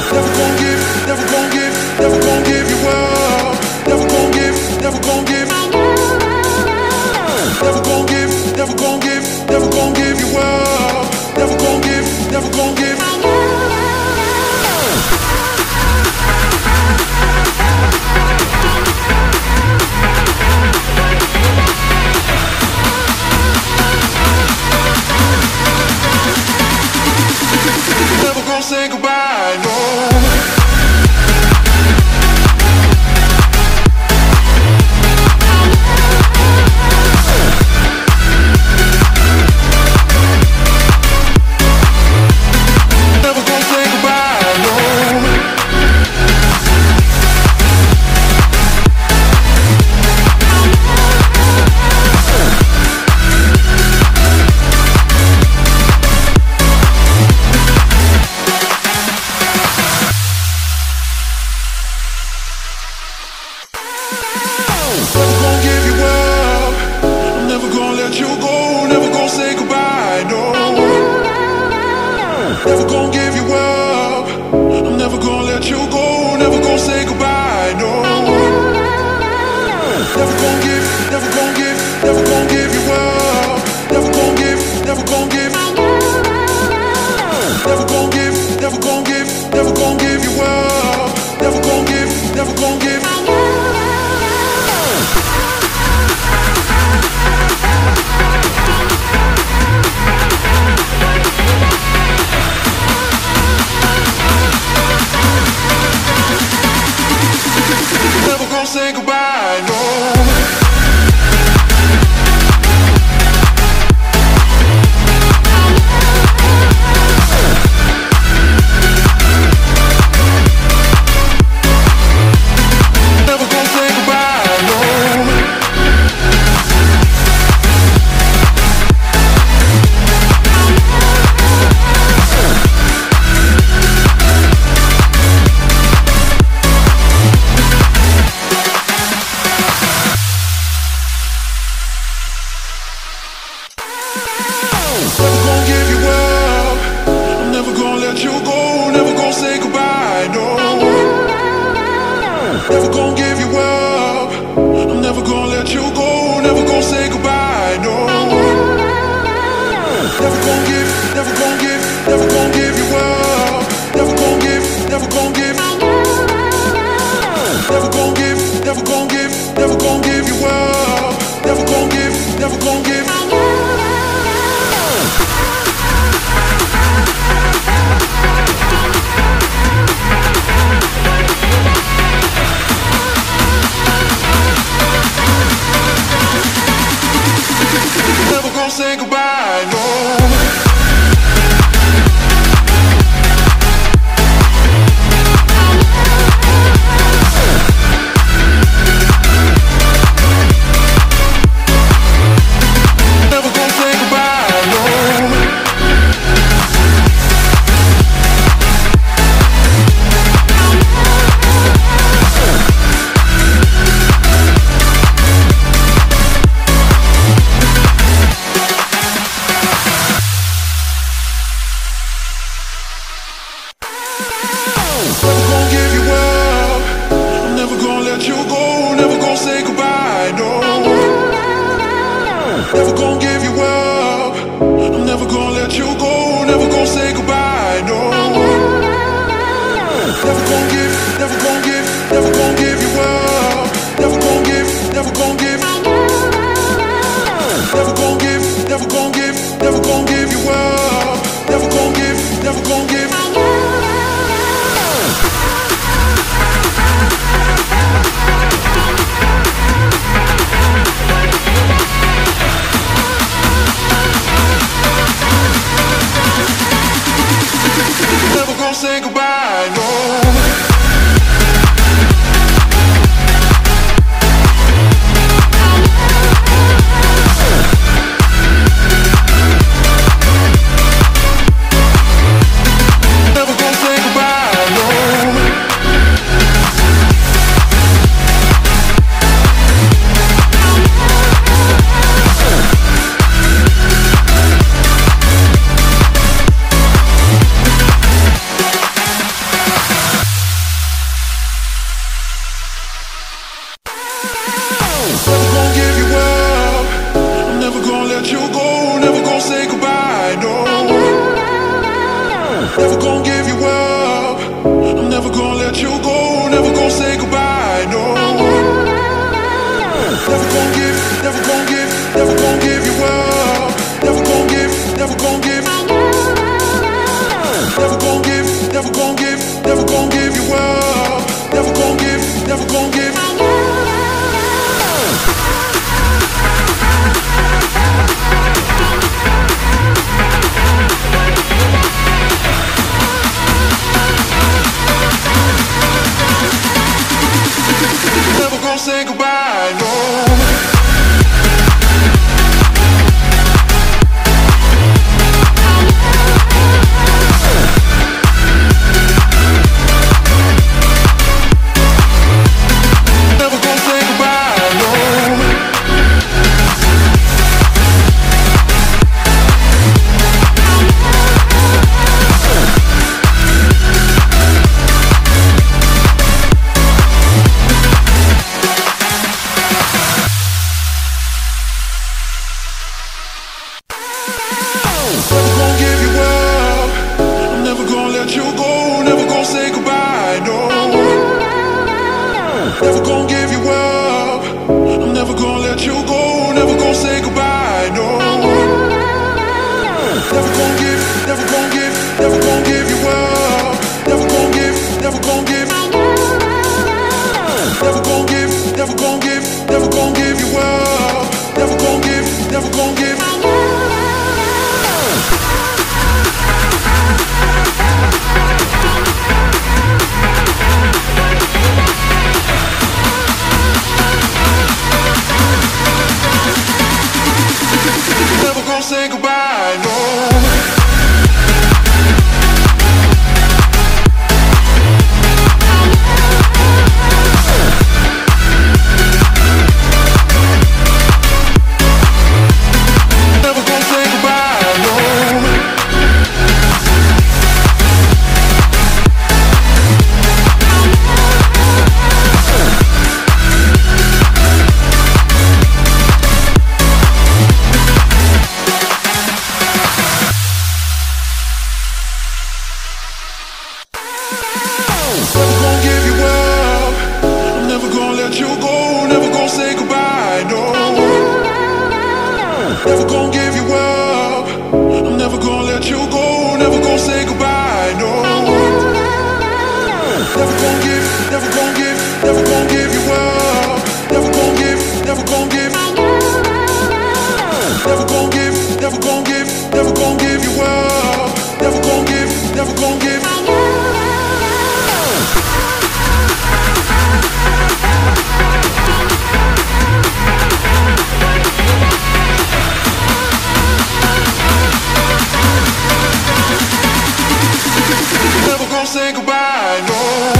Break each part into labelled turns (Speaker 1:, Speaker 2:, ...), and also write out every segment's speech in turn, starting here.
Speaker 1: never gon' give, never gon' give, never gon' give you up. Never gon' give, never gon' give. Never gon' give, never gon' give, never gon' give you up. Never gon' give, never gon' give. Never gonna say goodbye, no. Never gonna give you up. I'm never gonna let you go. Never gonna say goodbye, no. Never gonna give, never gonna give, never gonna give you up. Never gonna give, never gonna give. Never gonna give, never gonna give, never gonna give you up. Never gonna give, never gonna give. Never gonna say goodbye, no. Never gonna say goodbye, no. Never gonna give you up. I'm never gonna let you go. Never gonna say goodbye, no. Never gonna give you up. I'm never gonna let you go. Never gonna say goodbye, no. Never gonna give, never gonna give, never gonna give you up. Never gonna give, never gonna give. Never gonna give, never gonna give, never gonna give you up. Never gonna give, never gonna give. Never gonna say goodbye, no. Never gonna say goodbye, no. Never gonna give you up. I'm never gonna let you go. Never gonna say goodbye, no. Never gonna give you up. I'm never gonna let you go. Never gonna say goodbye, no. Never gonna give, never gonna give, never gonna give you up. Never gonna give, never gonna give. Never gonna give, never gonna give, never gonna give you up. Never gonna give, never gonna give. Never gonna say goodbye, no. Never gonna say goodbye, no. gonna give you up. I'm never gonna let you go. Never gonna say goodbye. No. Never gonna give, never gonna give, never gonna give you up. Never gonna give, never gonna give. Never gonna give, never gonna give, never gonna give you up. Never gonna give, never gonna give. Never gonna say goodbye, no. Say goodbye, no. Never gonna give you up. I'm never gonna let you go. Never gonna say goodbye, no. Never gonna give, never gonna give, never gonna give you up. Never gonna give, never gonna give. Never gonna give, never gonna give, never gonna give you up. Never gonna give, never gonna give. Never gonna say goodbye, no.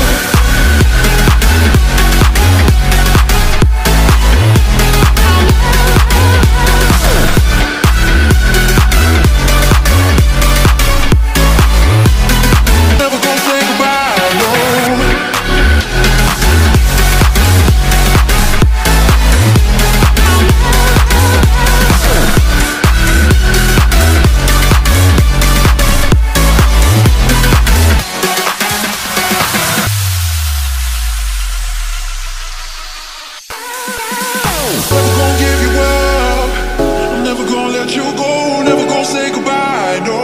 Speaker 1: Never gonna give you up. I'm never gonna let you go. Never gonna say goodbye, no.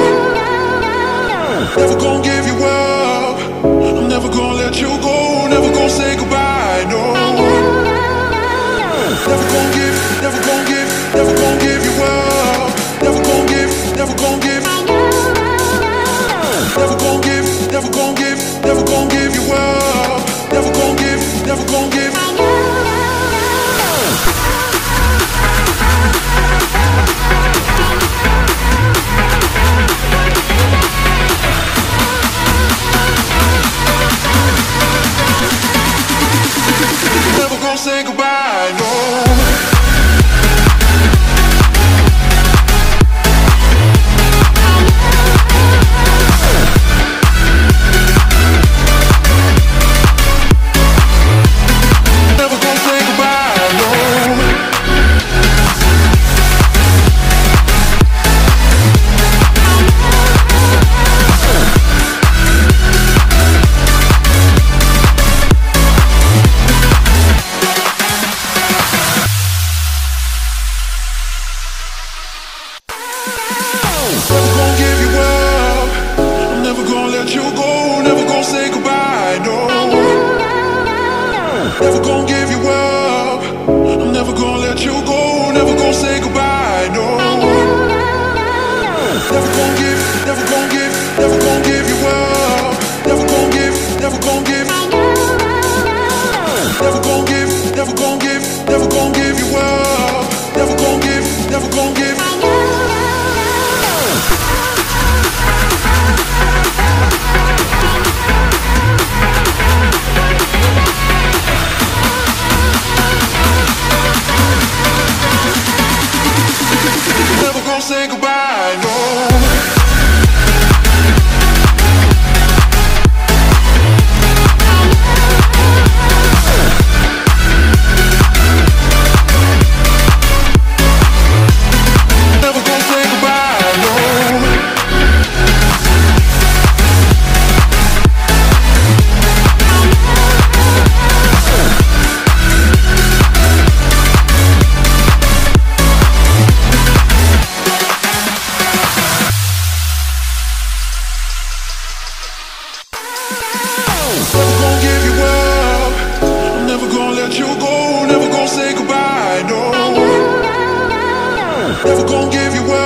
Speaker 1: Never gonna give you up. I'm never gonna let you go. Never gonna say goodbye, no. Never gonna give, never gonna give, never gonna give you up. Never gonna give, never gonna give. Never gonna give, never gonna give, never gonna give you up. Never gonna give, never gonna give. Never gonna give you up. I'm never gonna let you go. Never gonna say goodbye. No. Never gonna give, never gonna give, never gonna give you up. Never gonna give, never gonna give. Never gonna give, never gonna give, never gonna give you up. Never gonna give, never gonna give. Never gonna say goodbye, no. Never gonna give you up. I'm never gonna let you go. Never gonna say goodbye, no. Never gonna give you up.